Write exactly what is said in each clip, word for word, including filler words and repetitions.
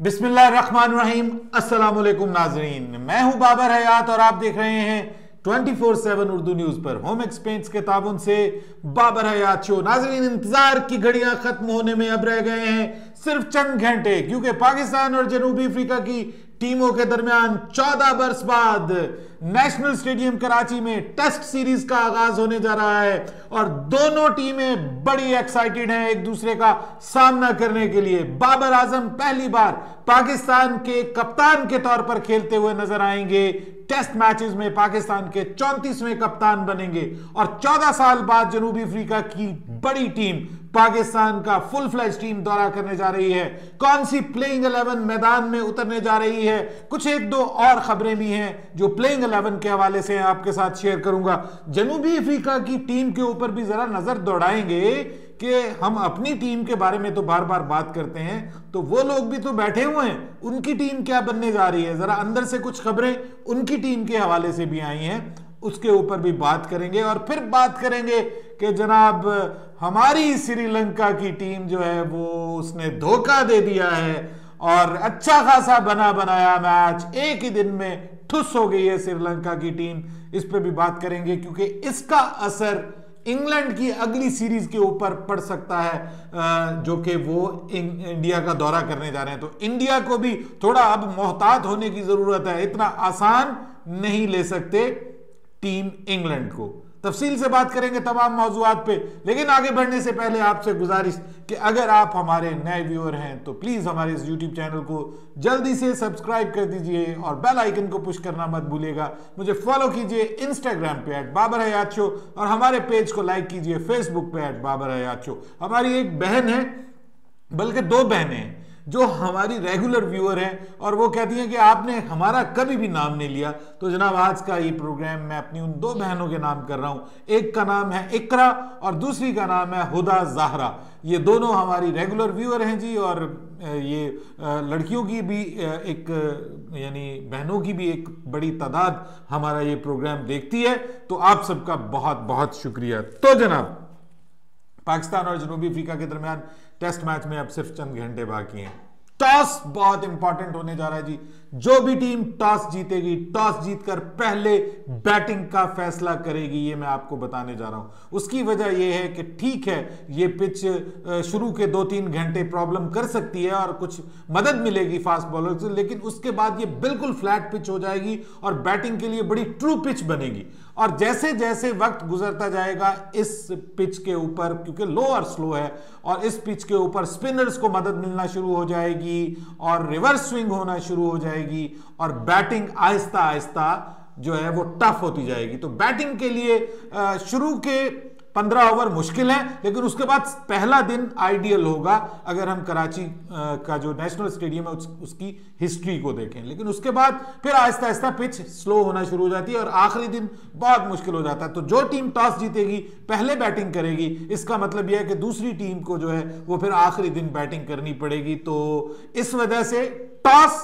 बिस्मिल्लाहिर्रहमानिर्रहीम। अस्सलाम वालेकुम नाजरीन, मैं हूं बाबर हयात और आप देख रहे हैं twenty four seven Urdu news पर होम एक्सपेंस के ताबुन से बाबर हयात शो। नाजरीन, इंतजार की घड़ियां खत्म होने में अब रह गए हैं सिर्फ चंद घंटे, क्योंकि पाकिस्तान और जनूबी अफ्रीका की टीमों के दरमियान चौदह बरस बाद नेशनल स्टेडियम कराची में टेस्ट सीरीज का आगाज होने जा रहा है और दोनों टीमें बड़ी एक्साइटेड हैं एक दूसरे का सामना करने के लिए। बाबर आजम पहली बार पाकिस्तान के कप्तान के तौर पर खेलते हुए नजर आएंगे। टेस्ट मैचेस में पाकिस्तान के चौंतीसवें कप्तान बनेंगे और चौदह साल बाद जनूबी अफ्रीका की बड़ी टीम पाकिस्तान का फुल फ्लैश टीम दौरा करने जा रही है। कौन सी प्लेइंग इलेवन मैदान में उतरने जा रही है, कुछ एक दो और खबरें भी हैं जो प्लेइंग इलेवन के हवाले से आपके साथ शेयर करूंगा। जनूबी अफ्रीका की टीम के ऊपर भी जरा नजर दौड़ाएंगे कि हम अपनी टीम के बारे में तो बार बार बात करते हैं, तो वो लोग भी तो बैठे हुए हैं, उनकी टीम क्या बनने जा रही है, जरा अंदर से कुछ खबरें उनकी टीम के हवाले से भी आई हैं, उसके ऊपर भी बात करेंगे। और फिर बात करेंगे कि जनाब हमारी श्रीलंका की टीम जो है वो उसने धोखा दे दिया है और अच्छा खासा बना बनाया मैच एक ही दिन में ठुस हो गई है श्रीलंका की टीम। इस पे भी बात करेंगे क्योंकि इसका असर इंग्लैंड की अगली सीरीज के ऊपर पड़ सकता है जो कि वो इंडिया का दौरा करने जा रहे हैं। तो इंडिया को भी थोड़ा अब मोहतात होने की जरूरत है, इतना आसान नहीं ले सकते टीम इंग्लैंड को। तफसील से बात करेंगे तमाम मौजूआत पे, लेकिन आगे बढ़ने से पहले आपसे गुजारिश कि अगर आप हमारे नए व्यूअर हैं तो प्लीज हमारे इस यूट्यूब चैनल को जल्दी से सब्सक्राइब कर दीजिए और बेल आइकन को पुश करना मत भूलिएगा। मुझे फॉलो कीजिए इंस्टाग्राम पे एट बाबर हयात शो और हमारे पेज को लाइक कीजिए फेसबुक पे एट बाबर हयात शो। हमारी एक बहन है, बल्कि दो बहनें हैं जो हमारी रेगुलर व्यूअर हैं और वो कहती हैं कि आपने हमारा कभी भी नाम नहीं लिया। तो जनाब आज का ये प्रोग्राम मैं अपनी उन दो बहनों के नाम कर रहा हूं, एक का नाम है इकरा और दूसरी का नाम है हुदा ज़हरा। ये दोनों हमारी रेगुलर व्यूअर हैं जी, और ये लड़कियों की भी एक यानी बहनों की भी एक बड़ी तादाद हमारा ये प्रोग्राम देखती है, तो आप सबका बहुत बहुत शुक्रिया। तो जनाब पाकिस्तान और जनूबी अफ्रीका के दरमियान टेस्ट मैच में अब सिर्फ चंद घंटे बाकी हैं। टॉस बहुत इंपॉर्टेंट होने जा रहा है जी। जो भी टीम टॉस जीतेगी, टॉस जीतकर पहले बैटिंग का फैसला करेगी, ये मैं आपको बताने जा रहा हूं। उसकी वजह यह है कि ठीक है ये पिच शुरू के दो तीन घंटे प्रॉब्लम कर सकती है और कुछ मदद मिलेगी फास्ट बॉलर से, लेकिन उसके बाद ये बिल्कुल फ्लैट पिच हो जाएगी और बैटिंग के लिए बड़ी ट्रू पिच बनेगी। और जैसे जैसे वक्त गुजरता जाएगा इस पिच के ऊपर, क्योंकि लो और स्लो है, और इस पिच के ऊपर स्पिनर्स को मदद मिलना शुरू हो जाएगी और रिवर्स स्विंग होना शुरू हो जाएगी और बैटिंग आहिस्ता आहिस्ता जो है वो टफ होती जाएगी। तो बैटिंग के लिए शुरू के पंद्रह ओवर मुश्किल है, लेकिन उसके बाद पहला दिन आइडियल होगा अगर हम कराची का जो नेशनल स्टेडियम है उस, उसकी हिस्ट्री को देखें। लेकिन उसके बाद फिर आहिस्ता आहिस्ता पिच स्लो होना शुरू हो जाती है और आखिरी दिन बहुत मुश्किल हो जाता है। तो जो टीम टॉस जीतेगी पहले बैटिंग करेगी, इसका मतलब यह है कि दूसरी टीम को जो है वो फिर आखिरी दिन बैटिंग करनी पड़ेगी। तो इस वजह से टॉस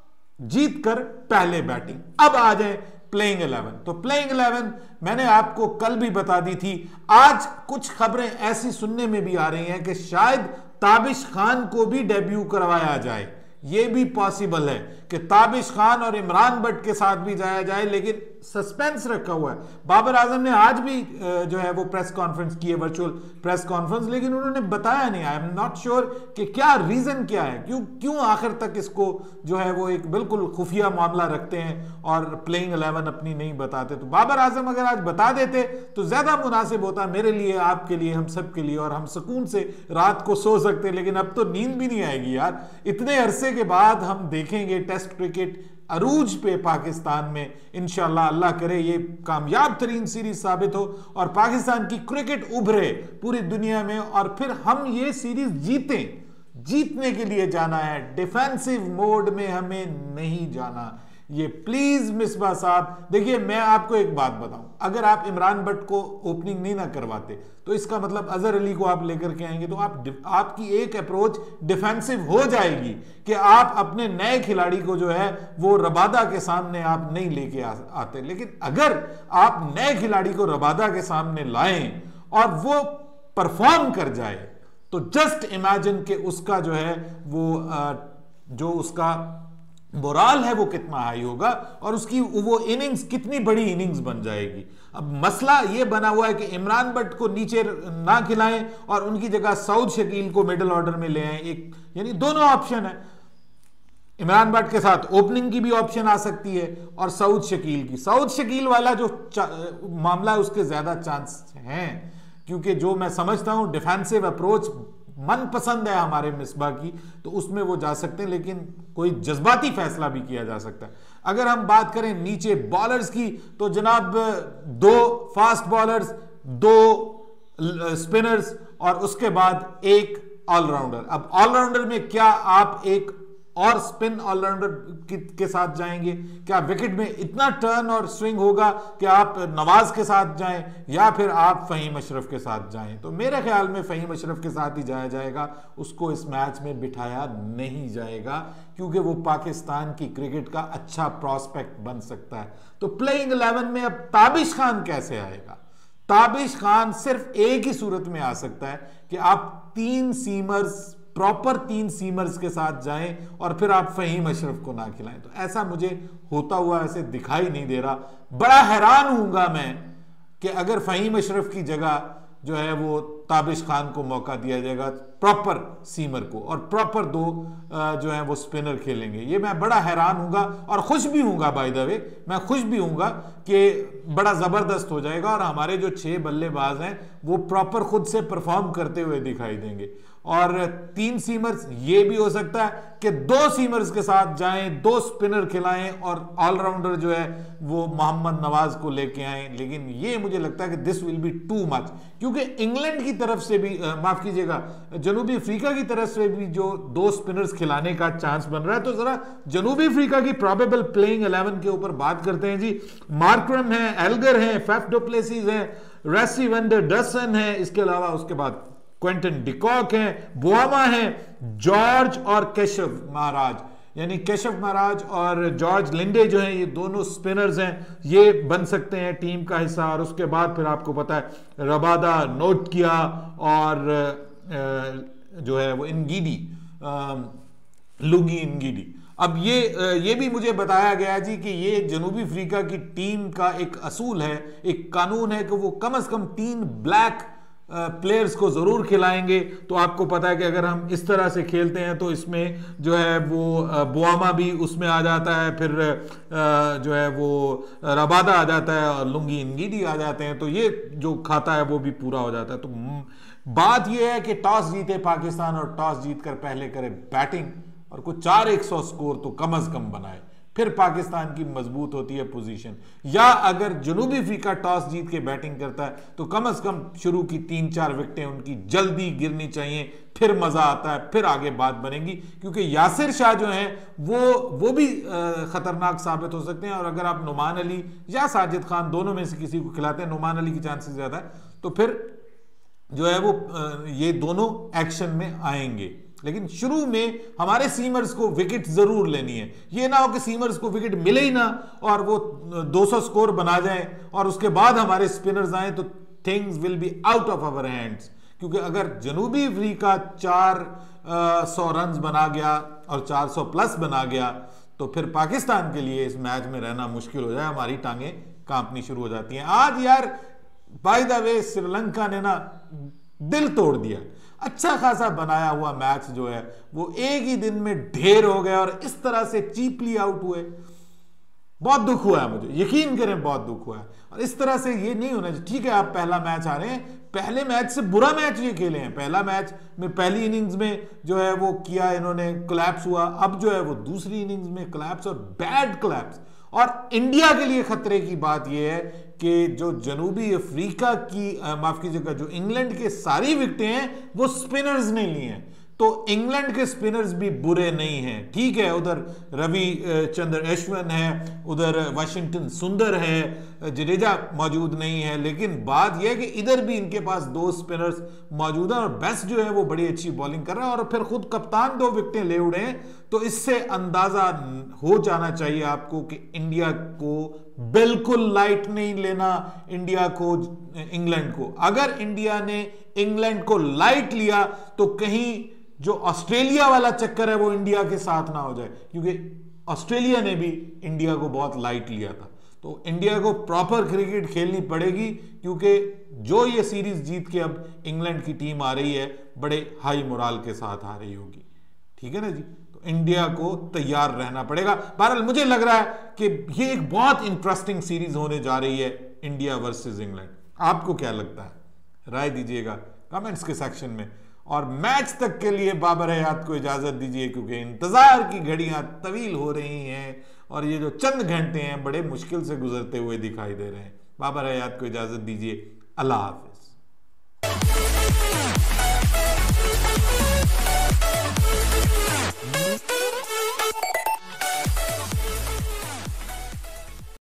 जीत कर पहले बैटिंग। अब आ जाए प्लेइंग इलेवन। तो प्लेइंग इलेवन मैंने आपको कल भी बता दी थी। आज कुछ खबरें ऐसी सुनने में भी आ रही हैं कि शायद ताबिश खान को भी डेब्यू करवाया जाए। यह भी पॉसिबल है कि ताबिश खान और इमरान भट्ट के साथ भी जाया जाए, लेकिन सस्पेंस रखा हुआ है। बाबर आजम ने आज भी जो है वो प्रेस कॉन्फ्रेंस की है, वर्चुअल प्रेस कॉन्फ्रेंस, लेकिन उन्होंने बताया नहीं। आई एम नॉट श्योर कि क्या रीजन क्या है, क्यों क्यों आखिर तक इसको जो है वो एक बिल्कुल खुफिया मामला रखते हैं और प्लेइंग इलेवन अपनी नहीं बताते। तो बाबर आजम अगर आज बता देते तो ज्यादा मुनासिब होता मेरे लिए, आपके लिए, हम सब के लिए, और हम सुकून से रात को सो सकते। लेकिन अब तो नींद भी नहीं आएगी यार। इतने अरसे के बाद हम देखेंगे टेस्ट क्रिकेट अरूज पे पाकिस्तान में। इंशाल्लाह अल्लाह करे ये कामयाब तरीन सीरीज साबित हो और पाकिस्तान की क्रिकेट उभरे पूरी दुनिया में और फिर हम ये सीरीज जीतें। जीतने के लिए जाना है, डिफेंसिव मोड में हमें नहीं जाना। ये प्लीज मिसबा साहब देखिए, मैं आपको एक बात बताऊं, अगर आप इमरान भट्ट को ओपनिंग नहीं ना करवाते तो इसका मतलब अजहर अली को आप लेकर के आएंगे तो आप आपकी एक अप्रोच डिफेंसिव हो जाएगी कि आप अपने नए खिलाड़ी को जो है वो रबादा के सामने आप नहीं लेके आ, आते। लेकिन अगर आप नए खिलाड़ी को रबादा के सामने लाएं और वो परफॉर्म कर जाए तो जस्ट इमेजिन कि उसका जो है वो जो उसका मोराल है वो कितना हाई होगा और उसकी वो इनिंग्स कितनी बड़ी इनिंग्स बन जाएगी। अब मसला ये बना हुआ है कि इमरान बट को नीचे ना खिलाएं और उनकी जगह सऊद शकील को मिडिल ऑर्डर में ले आए, एक यानी दोनों ऑप्शन है। इमरान बट के साथ ओपनिंग की भी ऑप्शन आ सकती है और सऊद शकील की। सऊद शकील वाला जो मामला है उसके ज्यादा चांस हैं, क्योंकि जो मैं समझता हूं डिफेंसिव अप्रोच मन पसंद है हमारे मिसबा की, तो उसमें वो जा सकते हैं, लेकिन कोई जज्बाती फैसला भी किया जा सकता है। अगर हम बात करें नीचे बॉलर्स की, तो जनाब दो फास्ट बॉलर्स, दो स्पिनर्स और उसके बाद एक ऑलराउंडर। अब ऑलराउंडर में क्या आप एक और स्पिन ऑलराउंडर के साथ जाएंगे? क्या विकेट में इतना टर्न और स्विंग होगा कि आप नवाज के साथ जाएं या फिर आप फहीम अशरफ के साथ जाएं? तो मेरे ख्याल में फहीम अशरफ के साथ ही जाया जाएगा, उसको इस मैच में बिठाया नहीं जाएगा, क्योंकि वो पाकिस्तान की क्रिकेट का अच्छा प्रॉस्पेक्ट बन सकता है। तो प्लेइंग इलेवन में अब ताबिश खान कैसे आएगा? ताबिश खान सिर्फ एक ही सूरत में आ सकता है कि आप तीन सीमर्स, प्रॉपर तीन सीमर्स के साथ जाएं और फिर आप फहीम अशरफ को ना खिलाएं। तो ऐसा मुझे होता हुआ ऐसे दिखाई नहीं दे रहा। बड़ा हैरान हूंगा मैं कि अगर फहीम अशरफ की जगह जो है वो ताबिश खान को मौका दिया जाएगा प्रॉपर सीमर को, और प्रॉपर दो जो है वो स्पिनर खेलेंगे। ये मैं बड़ा हैरान हूंगा और खुश भी हूंगा, बाय द वे मैं खुश भी हूंगा कि बड़ा जबरदस्त हो जाएगा और हमारे जो छह बल्लेबाज हैं वो प्रॉपर खुद से परफॉर्म करते हुए दिखाई देंगे। और तीन सीमर्स, ये भी हो सकता है कि दो सीमर्स के साथ जाएं, दो स्पिनर खिलाएं और ऑलराउंडर जो है वो मोहम्मद नवाज को लेके आएं। लेकिन ये मुझे लगता है कि this will be too much, क्योंकि इंग्लैंड की तरफ से भी, माफ कीजिएगा, जनूबी अफ्रीका की तरफ से भी जो दो स्पिनर्स खिलाने का चांस बन रहा है। तो जरा जनूबी अफ्रीका की प्रोबेबल प्लेइंग इलेवन के ऊपर बात करते हैं जी। मार्करम है, एल्गर है, फैफ डु प्लेसिस है, रेसी वेंडर डसन है, इसके अलावा उसके बाद क्विंटन डिकॉक है, बुआमा है, जॉर्ज और केशव महाराज, यानी केशव महाराज और जॉर्ज लिंडे जो हैं, ये दोनों स्पिनर्स हैं, ये बन सकते हैं टीम का हिस्सा। और उसके बाद फिर आपको पता है रबादा, नोट किया और जो है वो इंगीडी, लुंगी इंगीडी। अब ये ये भी मुझे बताया गया जी कि ये जनूबी अफ्रीका की टीम का एक असूल है, एक कानून है कि वो कम से कम तीन ब्लैक प्लेयर्स को जरूर खिलाएंगे। तो आपको पता है कि अगर हम इस तरह से खेलते हैं तो इसमें जो है वो बुआमा भी उसमें आ जाता है, फिर जो है वो रबादा आ जाता है और लुंगी इंगीडी आ जाते हैं, तो ये जो खाता है वो भी पूरा हो जाता है। तो बात ये है कि टॉस जीते पाकिस्तान और टॉस जीतकर पहले करे बैटिंग और कुछ चार एक सौ स्कोर तो कम अज कम बनाए, फिर पाकिस्तान की मजबूत होती है पोजीशन। या अगर जनूबी अफ्रीका टॉस जीत के बैटिंग करता है तो कम से कम शुरू की तीन चार विकेटें उनकी जल्दी गिरनी चाहिए, फिर मजा आता है, फिर आगे बात बनेगी। क्योंकि यासिर शाह जो हैं वो वो भी खतरनाक साबित हो सकते हैं, और अगर आप नुमान अली या साजिद खान दोनों में से किसी को खिलाते हैं, नुमान अली की चांसेस ज्यादा है, तो फिर जो है वो ये दोनों एक्शन में आएंगे। लेकिन शुरू में हमारे सीमर्स को विकेट जरूर लेनी है। ये ना हो कि सीमर्स को विकेट मिले ही ना और वो दो सौ स्कोर बना जाए और उसके बाद हमारे स्पिनर्स आए तो things will be out of our hands. क्योंकि अगर जनूबी अफ्रीका चार सौ रन बना गया और चार सौ प्लस बना गया तो फिर पाकिस्तान के लिए इस मैच में रहना मुश्किल हो जाए, हमारी टांगें कांपनी शुरू हो जाती हैं। आज यार बाय द वे श्रीलंका ने ना दिल तोड़ दिया। अच्छा खासा बनाया हुआ मैच जो है वो एक ही दिन में ढेर हो गया और इस तरह से चीपली आउट हुए। बहुत दुख हुआ है मुझे, यकीन करें बहुत दुख हुआ है। और इस तरह से ये नहीं होना चाहिए। ठीक है, आप पहला मैच आ रहे हैं, पहले मैच से बुरा मैच ये खेले हैं। पहला मैच में पहली इनिंग्स में जो है वो किया इन्होंने, कोलैप्स हुआ। अब जो है वो दूसरी इनिंग्स में कोलैप्स और बैड कोलैप्स। और इंडिया के लिए खतरे की बात यह है कि जो जनूबी अफ्रीका की माफ कीजिएगा जो इंग्लैंड के सारी विकेटें हैं वो स्पिनर्स ने ली हैं। तो इंग्लैंड के स्पिनर्स भी बुरे नहीं हैं। ठीक है, उधर रवि चंद्र अश्विन है, उधर वाशिंगटन सुंदर है, जडेजा मौजूद नहीं है, लेकिन बात यह है कि इधर भी इनके पास दो स्पिनर्स मौजूद हैं और बेस्ट जो है वो बड़ी अच्छी बॉलिंग कर रहा है और फिर खुद कप्तान दो विकेटें ले उड़े हैं। तो इससे अंदाजा हो जाना चाहिए आपको कि इंडिया को बिल्कुल लाइट नहीं लेना, इंडिया को, इंग्लैंड को। अगर इंडिया ने इंग्लैंड को लाइट लिया तो कहीं जो ऑस्ट्रेलिया वाला चक्कर है वो इंडिया के साथ ना हो जाए, क्योंकि ऑस्ट्रेलिया ने भी इंडिया को बहुत लाइट लिया था। तो इंडिया को प्रॉपर क्रिकेट खेलनी पड़ेगी, क्योंकि जो ये सीरीज जीत के अब इंग्लैंड की टीम आ रही है बड़े हाई मोराल के साथ आ रही होगी। ठीक है ना जी, तो इंडिया को तैयार रहना पड़ेगा। बहरहाल मुझे लग रहा है कि ये एक बहुत इंटरेस्टिंग सीरीज होने जा रही है, इंडिया वर्सेस इंग्लैंड। आपको क्या लगता है? राय दीजिएगा कमेंट्स के सेक्शन में। और मैच तक के लिए बाबर हयात को इजाजत दीजिए, क्योंकि इंतजार की घड़ियां तवील हो रही हैं और ये जो चंद घंटे हैं बड़े मुश्किल से गुजरते हुए दिखाई दे रहे हैं। बाबर हयात को इजाजत दीजिए। अल्लाह हाफिज।